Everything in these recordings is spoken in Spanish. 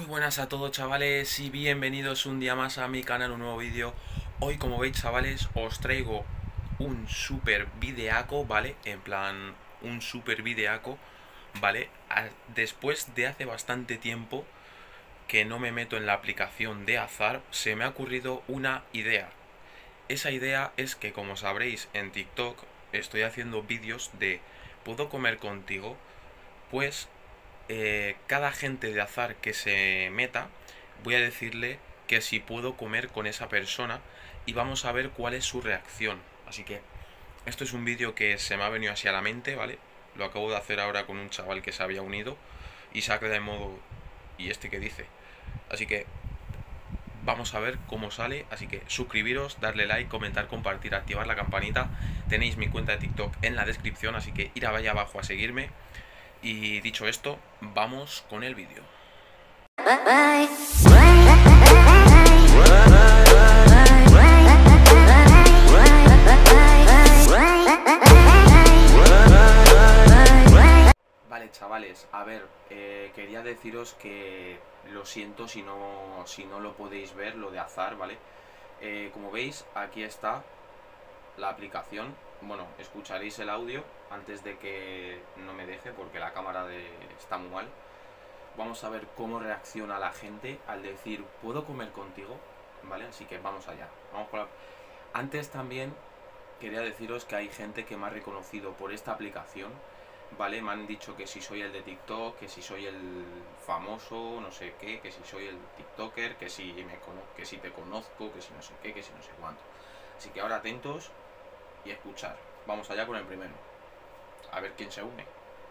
Muy buenas a todos, chavales, y bienvenidos un día más a mi canal, un nuevo vídeo. Hoy, como veis, chavales, os traigo un super videaco, ¿vale? En plan, un super videaco, ¿vale? Después de hace bastante tiempo que no me meto en la aplicación de Azar, se me ha ocurrido una idea. Esa idea es que, como sabréis, en TikTok estoy haciendo vídeos de ¿puedo comer contigo? Pues cada gente de Azar que se meta, voy a decirle que si puedo comer con esa persona y vamos a ver cuál es su reacción. Así que esto es un vídeo que se me ha venido así a la mente, ¿vale? Lo acabo de hacer ahora con un chaval que se había unido y se ha quedado en modo ¿y este qué dice? Así que vamos a ver cómo sale. Así que suscribiros, darle like, comentar, compartir, activar la campanita. Tenéis mi cuenta de TikTok en la descripción, así que ir allá abajo a seguirme. Y dicho esto, vamos con el vídeo. Vale, chavales, a ver, quería deciros que lo siento si no lo podéis ver, lo de Azar, ¿vale? Como veis, aquí está la aplicación. Bueno, escucharéis el audio antes de que no me deje porque la cámara está muy mal. Vamos a ver cómo reacciona la gente al decir ¿puedo comer contigo? ¿Vale? Así que vamos allá. Vamos con Antes también quería deciros que hay gente que me ha reconocido por esta aplicación, ¿vale? Me han dicho que si soy el de TikTok, que si soy el famoso, no sé qué, que si soy el TikToker, que si que si te conozco, que si no sé qué, que si no sé cuánto. Así que ahora atentos y escuchar. Vamos allá con el primero. A ver quién se une.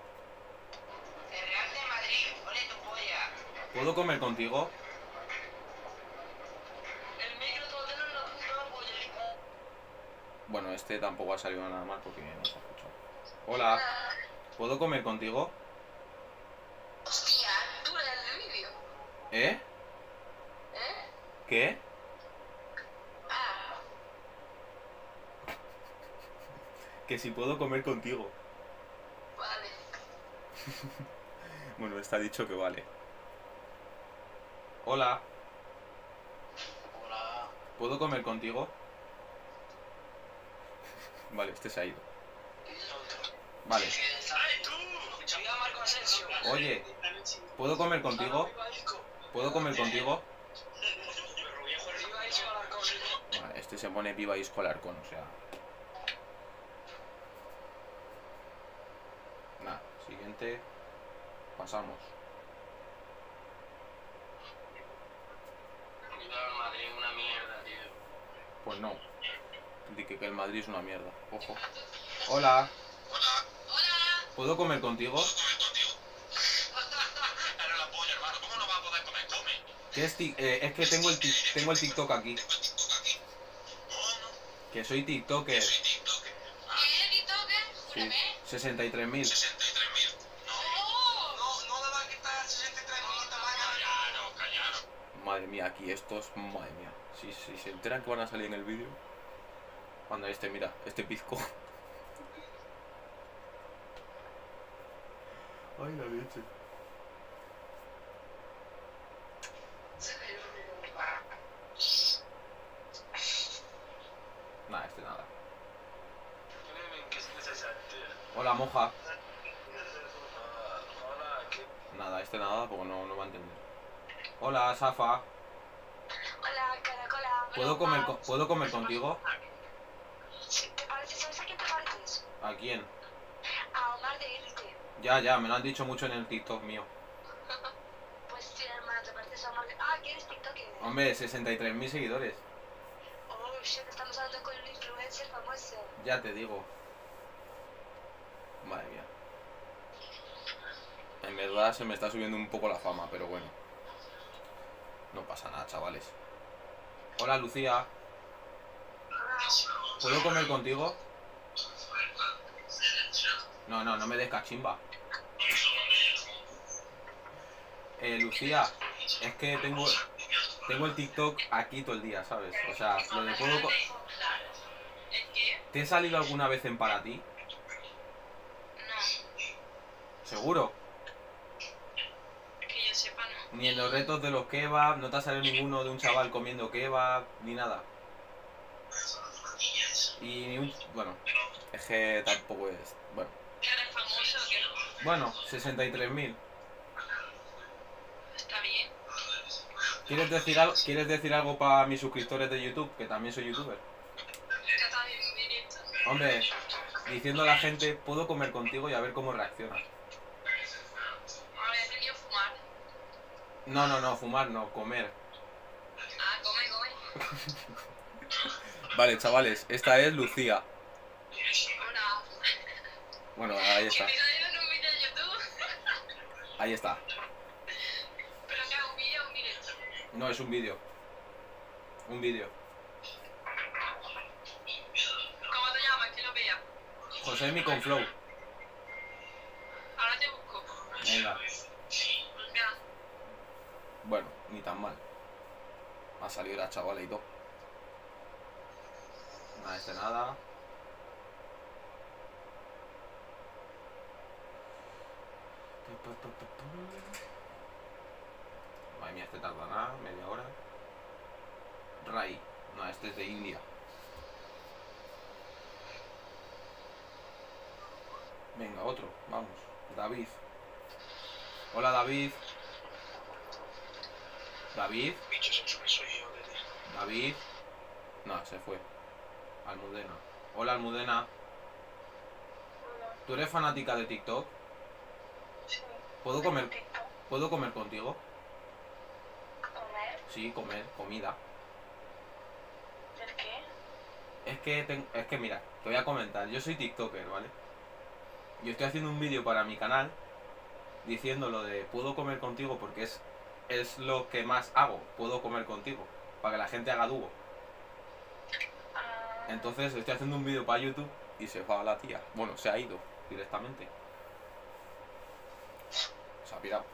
Real de Madrid, ole tu polla. ¿Puedo comer contigo? El micro todo en la puta polla. Bueno, este tampoco ha salido nada mal porque no se ha escuchado. Hola, ¿puedo comer contigo? Hostia, tú eres el vídeo. ¿Eh? ¿Eh? ¿Qué? Ah, Que si puedo comer contigo. vale. Bueno, está dicho que vale. Hola, Hola. ¿puedo comer contigo? Vale, este se ha ido. Vale. ¡Ay, tú! Soy a Marco Asensio. Oye, ¿puedo comer contigo? ¿Puedo comer contigo? Vale, este se pone viva Isco Alarcón, o sea. Nada, siguiente. Pasamos. El Madrid una mierda, tío. Pues no. Di que el Madrid es una mierda. Ojo. Hola, Hola. ¿puedo comer contigo? Eres la polla, hermano. ¿Cómo no vas a poder comer? Come. ¿Qué es, es que tengo el TikTok aquí. Que soy TikToker. ¿Eres TikToker? Sí, 63.000. No le va a quitar 63.000 tamaño. Callaros. Madre mía, aquí estos, madre mía. Si se enteran que van a salir en el vídeo. Anda, mira, este pizco. Ay, la leche. Nada, nada. Hola, moja. Hola, ¿qué? Nada, nada, porque no va a entender. Hola, Safa. Hola, Caracola. ¿Puedo comer contigo? ¿Te pareces? ¿Sabes a quién te pareces? ¿A quién? A Omar de Élite. Ya, me lo han dicho mucho en el TikTok mío. Pues sí, hermano, te pareces a Omar de... Ah, ¿quieres TikToker? Hombre, 63.000 seguidores. Oh, shit, estamos hablando con un influencer famoso. Ya te digo. Madre mía. En verdad se me está subiendo un poco la fama, pero bueno. No pasa nada, chavales. Hola, Lucía. ¿Puedo comer contigo? No me des cachimba. Lucía, es que tengo el TikTok aquí todo el día, ¿sabes? O sea, lo de puedo... ¿Te he salido alguna vez en para ti? No, ¿Seguro? que yo sepa, no. Ni en los retos de los kebab, no te ha salido ninguno de un chaval comiendo kebab, ni nada. Y ni un... Bueno, es que tampoco es... Bueno. ¿Que eres famoso o qué? Bueno, 63.000. Está bien. ¿Quieres decir algo para mis suscriptores de YouTube? Que también soy youtuber. Que está bien en directo. Hombre, diciendo a la gente, puedo comer contigo y a ver cómo reacciona. Había querido fumar. No, fumar no, comer. Ah, come. Vale, chavales, esta es Lucía. Hola. Bueno, ahí está. ¿Que te salido en un vídeo de YouTube? Ahí está. ¿Pero que hago un vídeo o un directo? No, es un vídeo. Un vídeo. ¿Cómo te llamas? Que lo vea. Josemi con flow. Ahora te busco. Venga. Venga. Bueno, ni tan mal. Ha salido la chavala y todo. Nada, nada. Madre mía, este tarda nada, media hora. Rai. No, este es de India. Venga, otro, vamos. David. Hola, David. David. David. No, se fue. Almudena. Hola, Almudena. ¿Tú eres fanática de TikTok? Sí. ¿Puedo comer contigo? ¿Comer? Sí, comer, comida. ¿El qué? Es que mira, te voy a comentar. Yo soy TikToker, ¿vale? Yo estoy haciendo un vídeo para mi canal diciendo lo de puedo comer contigo porque es lo que más hago. Puedo comer contigo. Para que la gente haga dúo. Entonces estoy haciendo un vídeo para YouTube y se va la tía. Bueno, se ha ido directamente. Se ha pirado.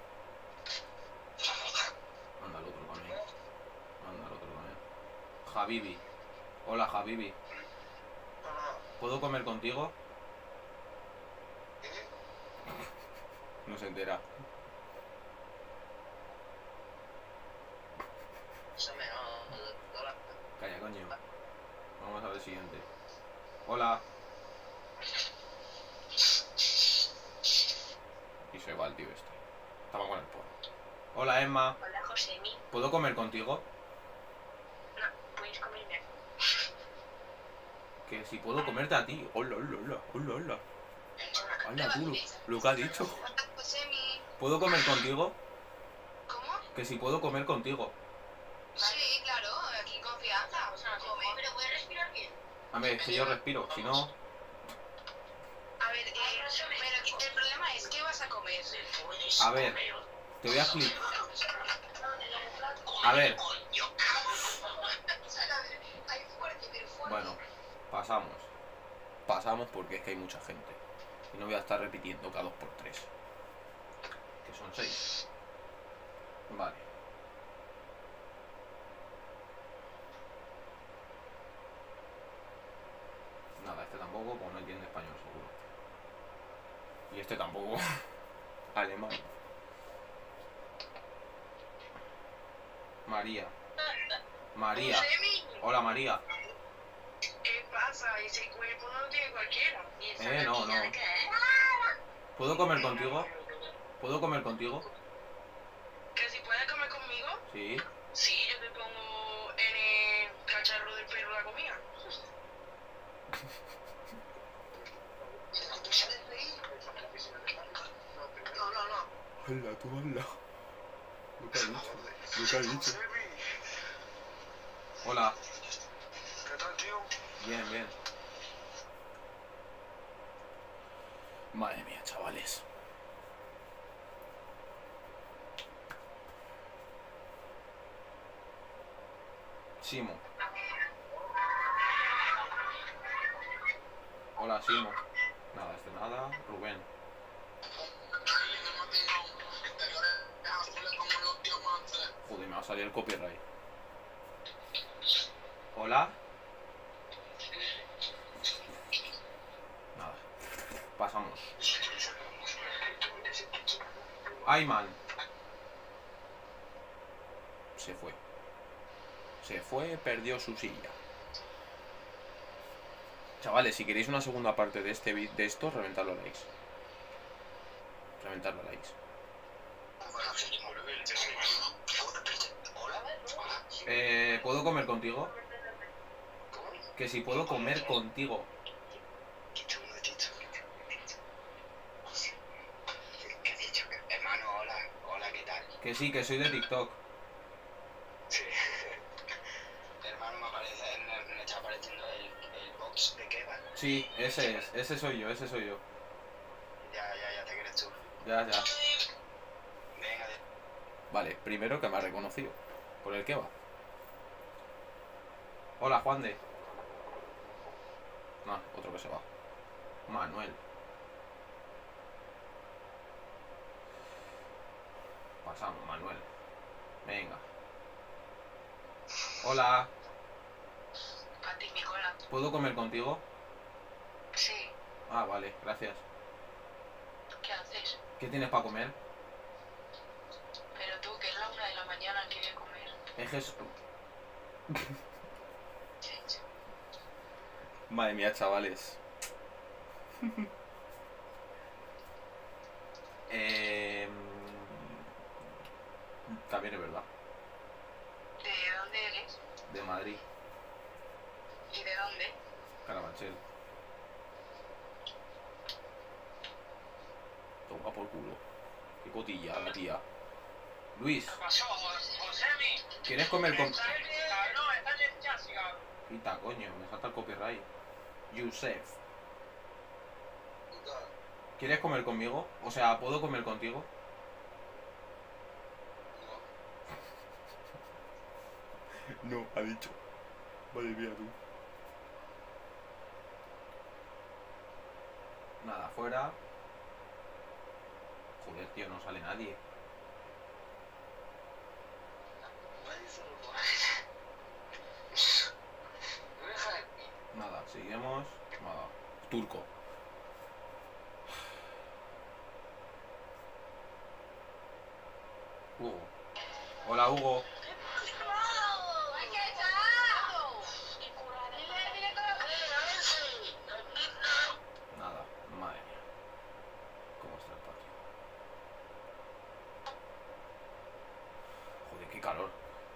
Anda el otro también. Anda el otro también. Habibi. Hola, Habibi. ¿Puedo comer contigo? No se entera. Calla, coño. Vamos a ver el siguiente. Hola. Y se va el tío este. Estaba con el porro. Hola, Emma. Hola, Josemi. ¿Puedo comer contigo? No, puedes comerme. Que si puedo comerte a ti. Hola, hola, hola, hola, hola. Hola, tú, lo que ha dicho. Josemi. ¿Puedo comer contigo? ¿Cómo? Que si puedo comer contigo. Sí, claro, aquí confianza. O sea, come. Pero puedes respirar bien. A ver, que yo respiro, si no... A ver, pero el problema es ¿qué vas a comer? A ver, te voy a explicar. A ver, bueno, pasamos. Pasamos porque es que hay mucha gente. Y no voy a estar repitiendo cada 2x3. Que son 6. Vale. Nada, este tampoco, porque no entiende español seguro. Y este tampoco. Alemán. María. María. Hola, María. ¿Qué pasa? Ese cuerpo no lo tiene cualquiera. No. ¿Puedo comer contigo? ¿Puedo comer contigo? ¿Que si puedes comer conmigo? Sí. Sí, yo te pongo en el cacharro del perro la comida. No. Hola, tú hola. Lo que ha dicho. Lo que ha dicho. Hola. ¿Qué tal, tío? Bien, bien. Madre mía, chavales. Simo. Hola, Simo. Nada, nada. Rubén. Joder, me va a salir el copyright. Hola. Nada. Pasamos. Ayman. Se fue. Se fue, perdió su silla. Chavales, si queréis una segunda parte de de esto, reventadlo a likes. Reventadlo a likes. ¿Puedo comer contigo? Que si puedo comer contigo. ¿Qué he dicho? Hermano, hola. Hola, ¿qué tal? Que sí, que soy de TikTok. Sí. Hermano, me está apareciendo el box de kebab. Sí, ese es, ese soy yo. Ya te crees tú. Ya. Venga, Vale, primero que me ha reconocido. ¿Por el qué va? Hola, Juan de. No, otro que se va. Manuel. Pasamos, Manuel. Venga. Hola. A ti, Nicola. ¿Puedo comer contigo? Sí. Ah, vale, gracias. ¿Qué haces? ¿Qué tienes para comer? Pero tú, que es la 1 de la mañana, que voy a comer. Ejes. Sí. Madre mía, chavales. También es verdad. ¿De dónde eres? De Madrid, ¿Y de dónde? Carabanchel. Toma por culo. Qué cotilla la tía. Luis, ¿qué pasó, Josemi? ¿quieres comer con...? No, está en el chasis, cabrón. Quita, coño, me salta el copyright. Yusef. ¿Quieres comer conmigo? O sea, ¿puedo comer contigo? No, ha dicho. Vale, mía, tú. Nada, fuera. Joder, tío, no sale nadie. Nada, seguimos. Nada. Turco. Hugo. Hola, Hugo. Nada, madre mía. ¿Cómo está el patio? Joder, qué calor.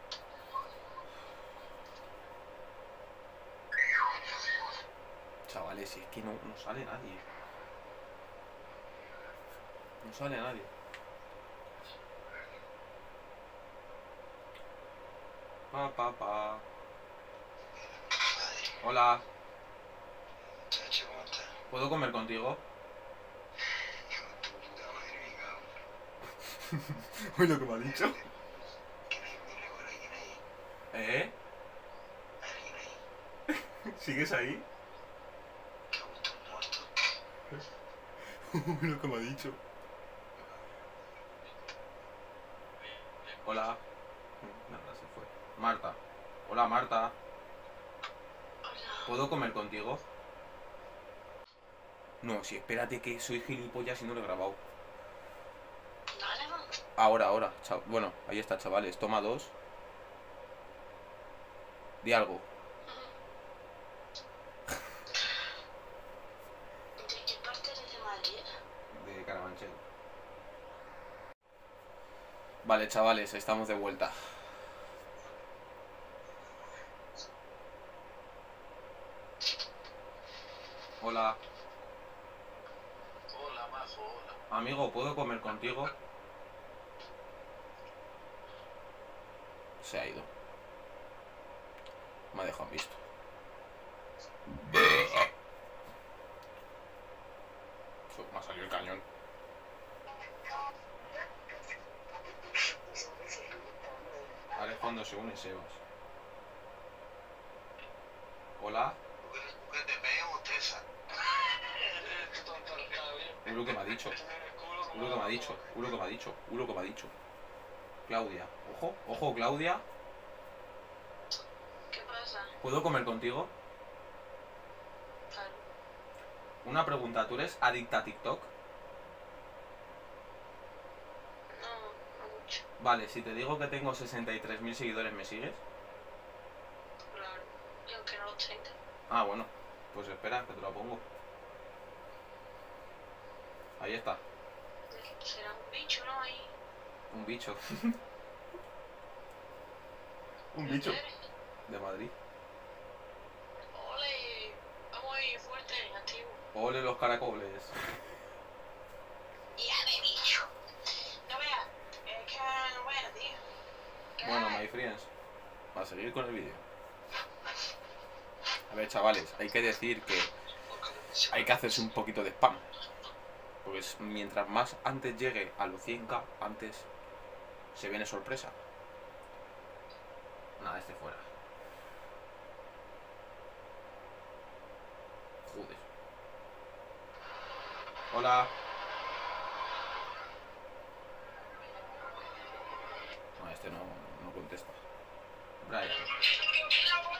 Chavales, si es que no sale nadie. No sale nadie. Pa. Hola. Chacho, ¿cómo estás? ¿Puedo comer contigo? Tu puta madre, cabrón. Uy, lo que me ha dicho. ¿Quién hay? Dile, por ahí, ¿quién hay? ¿Eh? ¿Alguien ahí? ¿Sigues ahí? ¿Qué gusto muerto? Uy, lo que me ha dicho. Hola. Nada, se fue. Marta. Hola, Marta. ¿Puedo comer contigo? No, sí, espérate que soy gilipollas y no lo he grabado. Dale, va. Ahora. Bueno, ahí está, chavales. Toma 2. Di algo. ¿De qué parte eres de Madrid? De Carabanchel. Vale, chavales, estamos de vuelta. Hola. Hola, majo, hola. Amigo, ¿puedo comer contigo? Se ha ido. Me ha dejado en visto. Me ha salido el cañón. Ahora es cuando se une Sebas. Hola. Que te pegue un César. Ulo que me ha dicho. Ulo que me ha dicho. Ulo que me ha dicho. Ulo que me ha dicho. Claudia. Ojo, Claudia. ¿Qué pasa? ¿Puedo comer contigo? Claro. Una pregunta, ¿tú eres adicta a TikTok? No mucho. Vale, si te digo que tengo 63.000 seguidores, ¿me sigues? Claro. Y aunque no los tenga. Ah, bueno. Pues espera, que te lo pongo. Ahí está. Será un bicho, ¿no? Ahí. Un bicho. Un ¿De bicho. dónde eres? De Madrid. Ole. Vamos ahí, fuerte, activo. Ole los caracoles. Ya de bicho. No veas. Es que no veas, tío. ¿Qué Bueno, hay? my friends, a seguir con el vídeo. A ver, chavales, hay que decir que hay que hacerse un poquito de spam. Porque mientras más antes llegue a los 100k, antes se viene sorpresa. Nada, este fuera. Joder. Hola. No, este no contesta. Brian.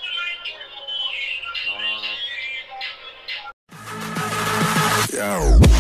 No. Yo.